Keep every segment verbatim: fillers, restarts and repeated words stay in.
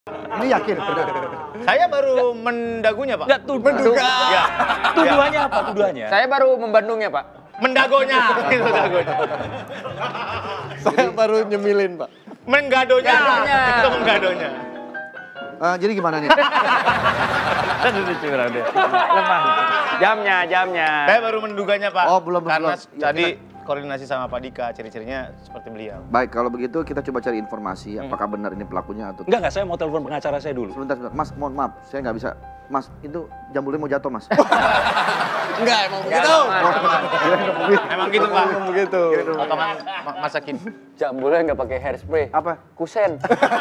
Ini yakin? Saya baru mendagunya, Pak. Enggak, tuduh. Menduga. Ya. Tuduhannya apa tuduhannya? Saya baru membandungnya, Pak. Mendagonya. Itu dagonya. Saya baru nyemilin, Pak. Menggadonya. Gadonya. Itu menggadonya. Uh, jadi gimana nih? Aduh, curang deh. Lemah. Jamnya, jamnya. Saya baru menduganya, Pak. Oh, belum, Karena belum. tadi koordinasi sama Pak Dika, ciri-cirinya seperti beliau. Baik, kalau begitu kita coba cari informasi apakah benar ini pelakunya atau... Enggak, enggak, saya mau telepon pengacara saya dulu. Sebentar, sebentar. Mas, mohon maaf, saya nggak bisa. Mas, itu jambulnya mau jatuh, Mas. Enggak, emang begitu. Emang gitu, Pak. Emang begitu. Potongan ma- masakin. Jambulnya nggak pakai hairspray. Apa? Kusen.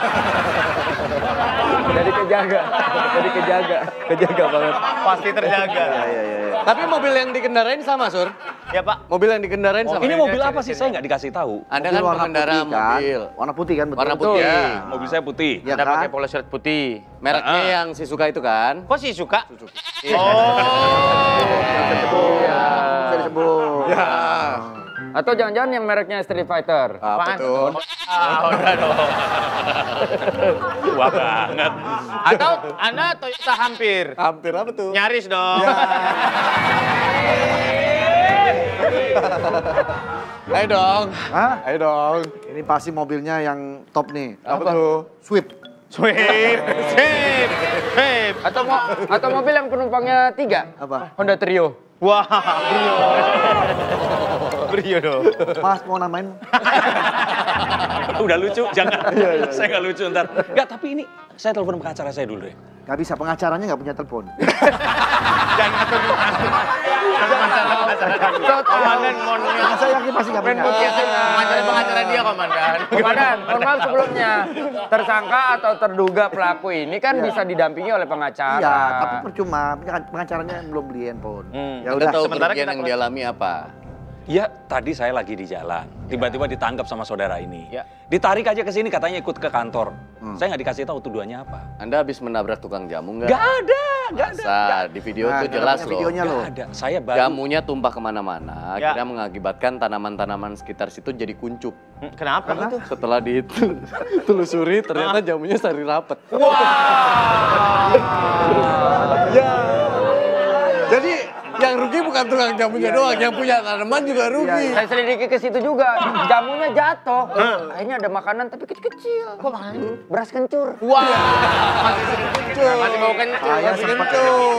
Jadi kejaga. Jadi kejaga. Kejaga banget. Pasti terjaga. Iya, iya, iya. Tapi mobil yang dikendarain sama, Sur? Ya, Pak. Mobil yang dikendarain sama? Ini mobil apa sih? Saya nggak dikasih tahu. Anda Mobil kan warna pengendara putih, kan? mobil. Warna putih kan, betul? Warna putih. Ya, mobil saya putih. Ya Anda kan? pakai polo shirt putih. Mereknya yang si suka itu kan? Kok sih suka? Iya. Oh. Bisa disebut. Ya. Atau jangan-jangan yang mereknya Street Fighter. Apa Apaan? tuh? Ah, udah dong. Wah banget. Atau Anda Toyota hampir. Hampir apa tuh? Nyaris dong. Ayo dong. Hah? Ayo dong. Ini pasti mobilnya yang top nih. Apa tuh? Swift. Sweep, sweep, sweep. Atau mo atau mobil yang penumpangnya tiga. Apa? Honda Trio. Wah, Brio. Brio dong. Mas, mau namain? Udah lucu, jangan. Saya nggak lucu ntar. Enggak, tapi ini saya telepon pengacara saya dulu deh. Gak bisa, pengacaranya nggak punya telepon. Jangan atur Komandan, mohon maaf. Saya yakin pasti nggak punya. Pengacara pengacara dia, Komandan. Komandan, mohon maaf sebelumnya. Tersangka atau terduga pelaku ini kan Iya. bisa didampingi oleh pengacara. Iya, tapi percuma. Pengacaranya belum beli handphone. Hmm. Ya Anda udah. tahu sementara kerugian kita yang proses. dialami apa? Ya, tadi saya lagi di jalan. Tiba-tiba ditangkap sama saudara ini. Ya. Ditarik aja ke sini katanya ikut ke kantor. Hmm. Saya nggak dikasih tahu tuduhannya apa. Anda habis menabrak tukang jamu nggak? Nggak ada, nggak ada. Masa? Di video Nah, tuh nggak jelas punya loh. videonya loh. Nggak ada. Saya baru. Jamunya tumpah kemana-mana, Ya. akhirnya mengakibatkan tanaman-tanaman sekitar situ jadi kuncup. Hmm, Kenapa Karena? itu? Setelah ditelusuri, ternyata jamunya sari rapet. Ya. Jadi yang rugi bukan tukang jamunya doang, yang punya tanaman juga rugi. Saya selidiki ke situ juga. Jamunya jatuh. Akhirnya ada makanan tapi kecil-kecil. Kok makanan? Beras kencur. Wah, masih kencur. Masih bau kencur. Saya Masih sempat kencur.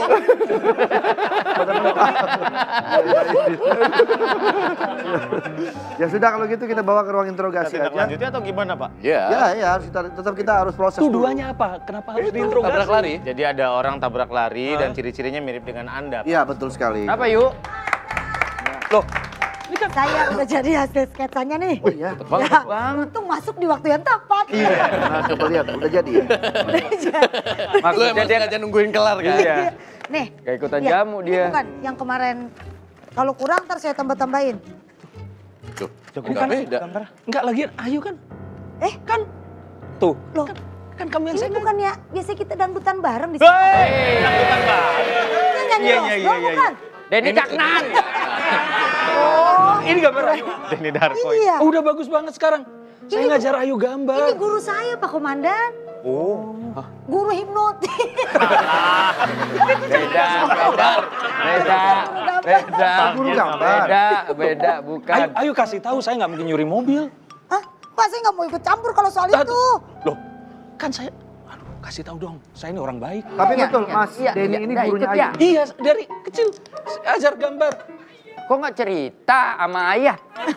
Ya sudah, kalau gitu kita bawa ke ruang interogasi Tindak aja. lanjutnya atau gimana, Pak? Ya. Ya, ya, harus kita, tetap kita harus proses dulu. Tuduhannya apa? Kenapa harus diinterogasi? Tabrak lari. Jadi ada orang tabrak lari dan ciri-cirinya mirip dengan Anda. Pak. Iya, betul sekali. Apa yuk? Loh, Saya udah jadi hasil sketsanya nih. Oh iya. Ya, untung masuk di waktu yang tepat. Iya. Nah, coba lihat, udah jadi ya. Udah jadi. Lu emang sengaja nungguin kelar kan? Iya. Nih. Gak ikutan ya, jamu ini dia. bukan yang kemarin. Kalau kurang ntar saya tambah-tambahin. Tuh, enggak beda. enggak lagian Ayu kan? Eh, Kan tuh, loh. kan, kan kamu yang Ini saya bukan ya, biasa kita dangdutan bareng di sini. Hei, dangdutan Pak. Ini nyanyi Iya, Rosdo, iya, iya, iya. bukan? Denny Caknan. Oh, ini gambar Ayu. Denny Darko. iya. Oh, udah bagus banget sekarang. Saya Ini- ngajar Ayu Ini gambar. guru saya, Pak Komandan. Oh. Guru hipnotis. Beda, beda, beda, beda, Guru gambar. beda, beda, bukan. Ayu, Ayu kasih tahu saya nggak mungkin nyuri mobil. Hah? Pak, saya nggak mau ikut campur kalau soal itu. Loh, kan saya, aduh kasih tahu dong, saya ini orang baik. Tapi Iya, betul, iya, Mas iya, Denny iya, ini udah gurunya ikut Ayu. ya. Iya, dari kecil saya ajar gambar. Kok nggak cerita sama ayah?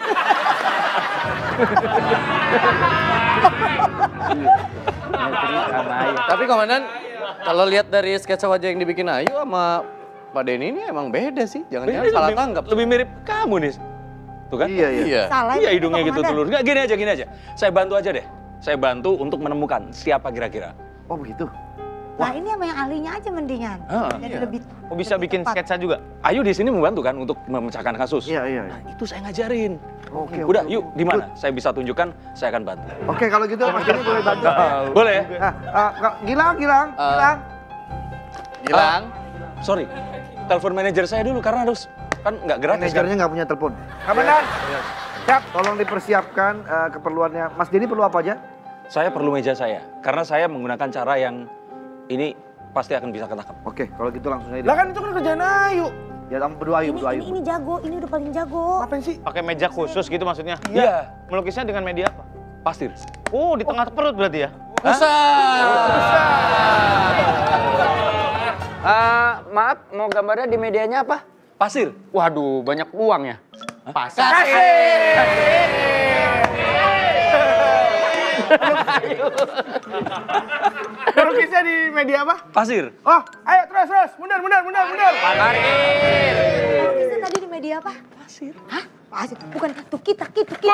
Nggak cerita sama ayah. Tapi Komandan, kalau lihat dari sketsa wajah yang dibikin Ayu sama Pak Denny ini emang beda sih. Jangan-jangan salah lebih, tanggap. lebih mirip kamu nih. Tuh kan? Iya, iya. Iya. Salah Iya ini, hidungnya Pak gitu Komandan. telur. Nggak, gini aja, gini aja. Saya bantu aja deh. Saya bantu untuk menemukan siapa kira-kira. Oh begitu. Nah, ini sama yang ahlinya aja mendingan. Ah, Jadi iya. lebih Oh, bisa lebih bikin tepat. sketsa juga? Ayu di sini membantu kan untuk memecahkan kasus. Iya, iya. Nah, itu saya ngajarin. Oke, Udah, oke, yuk oke. di mana? Saya bisa tunjukkan, saya akan bantu. Oke, kalau gitu Mas Denny boleh bantu. Boleh ya? Nah, ah, Kak, Gilang, Gilang, Eh, Gilang. Gilang, Sorry, telepon manajer saya dulu karena harus kan nggak gratis kan? Manajernya nggak punya telepon. Komandan, siap. Tolong dipersiapkan eh, keperluannya. Mas Denny perlu apa aja? saya perlu meja saya. Karena saya menggunakan cara yang ini pasti akan bisa ketangkap. Oke, kalau gitu langsung aja. Lah kan itu kan kerjaan Ayu. Ya kamu berdua ayu, Ini, berdua ayu. ini, ini jago, ini udah paling jago. Ngapain sih? Pakai meja khusus gitu maksudnya? Iya. Melukisnya dengan media apa? Pasir. Oh, di tengah perut berarti ya? Eh, maaf, mau gambarnya di medianya apa? Pasir. Waduh, banyak uang ya. Pasir. Melukisnya di media apa? Pasir. Oh, ayo terus terus, mundur mundur mundur mundur. Lukisnya tadi di media apa? Pasir. Hah? Pasir. Bukan tuki taki tuki.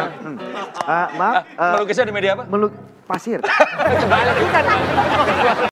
Ah, maaf, eh, Melukisnya di media apa? meluk pasir.